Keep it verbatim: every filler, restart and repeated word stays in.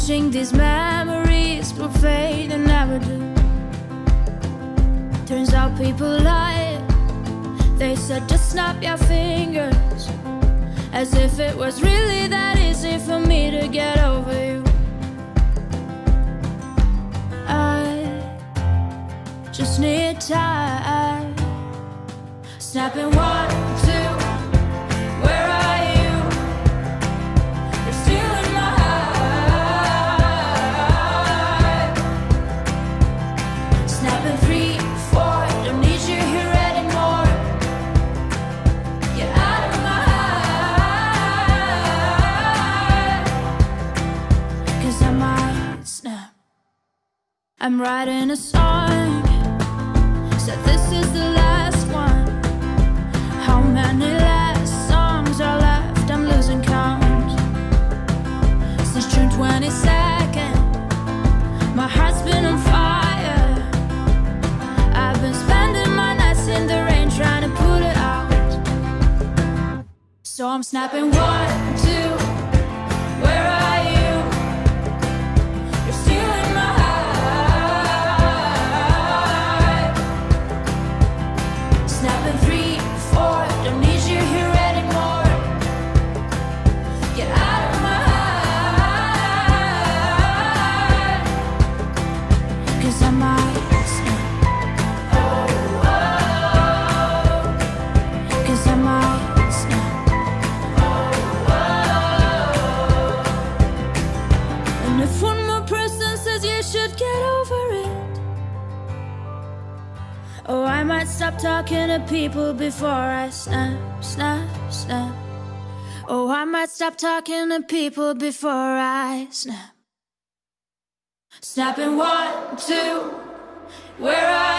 wishing these memories will fade and never do. Turns out people lie. They said just snap your fingers, as if it was really that easy for me to get over you. I just need time. Snapping one, two, where are you? You're still in my heart. Snapping three, four, don't need you here anymore. Get out of my heart, 'cause I might snap. I'm writing a song, said this is the last one. How many last songs are left? I'm losing count. Since June twenty-second, my heart's been on fire. I've been spending my nights in the rain trying to put it out. So I'm snapping one, two, where are you? You're still in my heart. Snapping three, four, don't need you here anymore. Get out of my heart, 'cause I might snap. Oh, oh, 'cause I might snap. Oh, oh. And if one more person says you should get over it, oh, I might stop talking to people before I snap, snap, snap. Oh, I might stop talking to people before I snap. Snapping one, two, where are